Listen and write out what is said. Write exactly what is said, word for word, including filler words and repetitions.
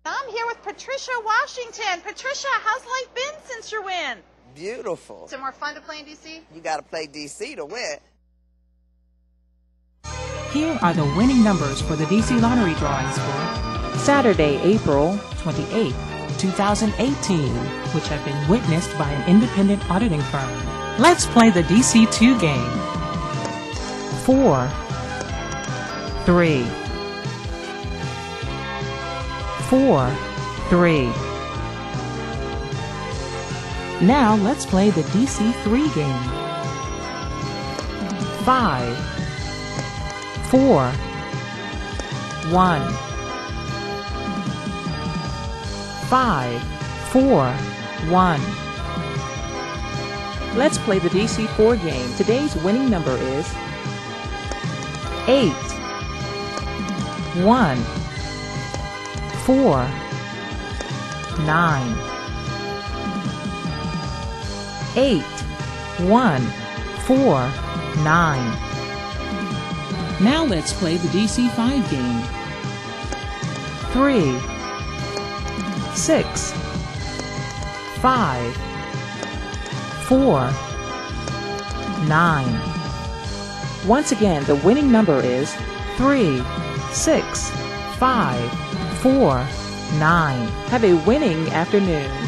I'm here with Patricia Washington. Patricia, how's life been since your win? Beautiful. Is it more fun to play in D C? You got to play D C to win. Here are the winning numbers for the D C Lottery drawings for Saturday, April twenty-eighth, two thousand eighteen, which have been witnessed by an independent auditing firm. Let's play the D C two game. Four, three, four, three. Now let's play the D C three game. Five, four, one, five, four, one. Let's play the D C four game. Today's winning number is eight, one, four, nine. Eight, one, four, nine. Now let's play the D C five game. Three, six, five, four, nine. Once again, the winning number is three, six, five, four, nine. Have a winning afternoon.